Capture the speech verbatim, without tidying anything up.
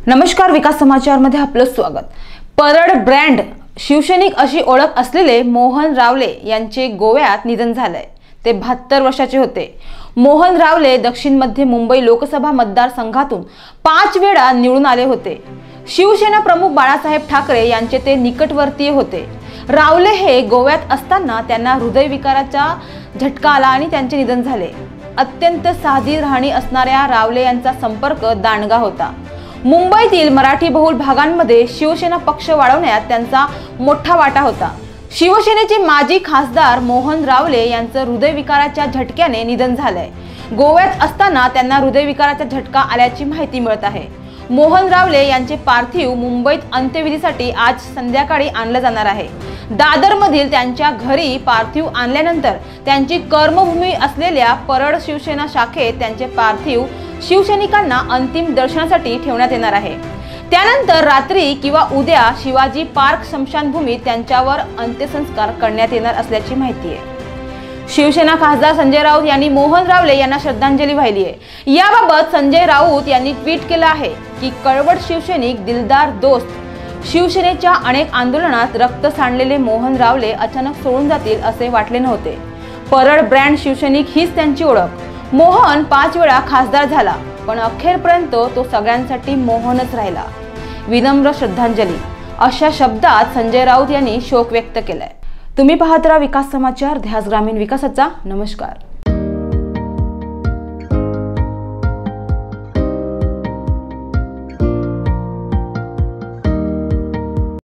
नमस्कार, विकास समाचार मध्ये आपलं स्वागत। परळ ब्रँड शिवसैनिक अशी ओळख असलेले मोहन रावले यांचे गोव्यात निधन झाले। ते बहात्तर वर्षाचे होते। मोहन रावले दक्षिण मध्य मुंबई लोकसभा मतदारसंघातून पाच वेळा निवडून आले होते। शिवसेना प्रमुख बाळासाहेब ठाकरे यांचे ते निकटवर्तीय होते। रावले हे गोव्यात असताना त्यांना हृदयविकाराचा झटका आला आणि त्यांचे निधन झाले। अत्यंत साधी राहणी असणाऱ्या रावले यांचा संपर्क दांडगा होता। मुंबईतील मराठी बहुल भागांमध्ये शिवसेना पक्ष वाढवण्यात त्यांचा मोठा वाटा होता। शिवसेनेचे माजी खासदार मोहन रावले यांचं हृदयविकाराच्या झटक्याने निधन झालंय। गोव्यात असताना त्यांना हृदयविकाराचा झटका आल्याची माहिती मिळत आहे। मोहन रावले यांचे पार्थिव मुंबईत अंत्यविधीसाठी आज संध्याकाळी आणलं जाणार आहे। दादरमधील त्यांच्या घरी पार्थिव आणल्यानंतर त्यांची कर्मभूमी असलेल्या परळ शिवसेना शाखेत त्यांचे पार्थिव शिवसैनिकांना अंतिम दर्शनासाठी ठेवण्यात येणार आहे। त्यानंतर रात्री किंवा उद्या शिवाजी पार्क स्मशानभूमीत त्यांच्यावर अंत्यसंस्कार करण्यात येणार असल्याची माहिती आहे। शिवसेना खासदार संजय राऊत यांनी मोहन रावले यांना श्रद्धांजली वाहिली आहे। याबाबत संजय राऊत यांनी ट्विट केलं आहे की कळवट शिवसैनिक, दिलदार दोस्त, शिवसेनेच्या अनेक आंदोलनात रक्त सांडलेले मोहन रावले अचानक सोडून जातील असे वाटले नव्हते। परळ ब्रँड शिवसैनिक हीच त्यांची ओळख। मोहन पाच वेळा खासदार झाला, पण अखेरपर्यंत तो सगळ्यांसाठी मोहनच राहिला। विनम्र श्रद्धांजली अशा शब्दात संजय राऊत यांनी शोक व्यक्त केलाय। तुम्ही पाहत राहा विकास समाचार, ध्यास ग्रामीण विकासाचा। नमस्कार।